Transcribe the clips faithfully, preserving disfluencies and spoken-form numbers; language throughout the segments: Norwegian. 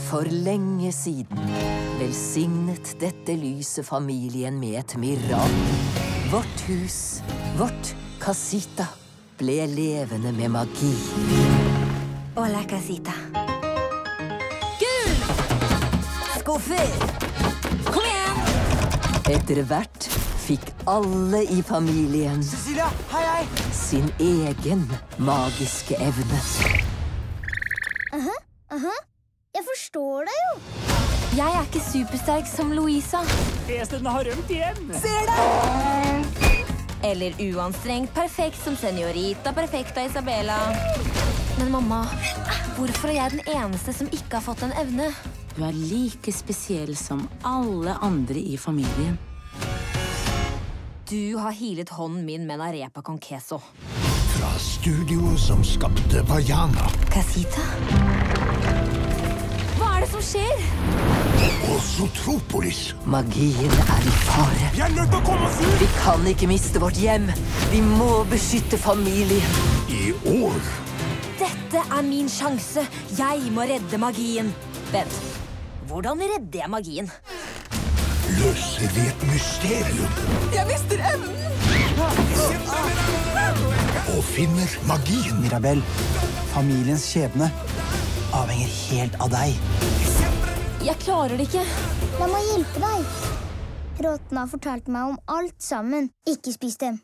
For lenge siden velsignet dette lyse familien med et mirakel. Vårt hus, vårt Casita, ble levende med magi. Hola, Casita. Gull! Skuffer! Kom igjen! Etter hvert fikk alle i familien Cecilia, hei, hei! sin egen magiske evne. Aha, aha. Jeg forstår deg jo. Jeg er ikke supersterk som Louisa. Esten har rømt igjen. Ser det! Eller uanstrengt perfekt som Senorita Perfekta Isabella. Men mamma, hvorfor er jeg den eneste som ikke har fått en evne? Du er like spesiell som alle andre i familien. Du har hilet hånden min med en arepa con queso. Fra studioet som skapte Vajana. Casita? Hva er det som skjer? Og Sotropolis. Magien er i fare. Vi er nødt til å komme oss ut! Vi kan ikke miste vårt hjem. Vi må beskytte familien. I år. Dette er min sjanse. Jeg må redde magien. Vent, hvordan redder jeg magien? Løser vi et mysterium. Jeg mister evnen! Og finner magien. Mirabel, familiens skjebne avhenger helt av deg. Jeg klarer det ikke. La meg hjelpe deg. Rottene har fortalt meg om alt sammen. Ikke spis dem.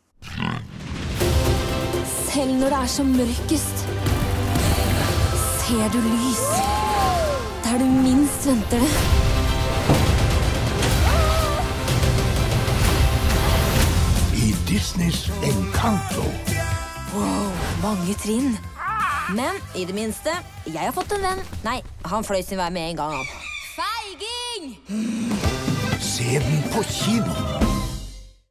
Selv når det er som mørkest, ser du lys. Der du minst venter det. I Disneys Encanto. Wow, mange trinn. Men i det minste, jeg har fått en venn. Nei, han fløy sin vei med en gang. Han. Feiging! Se den på kino.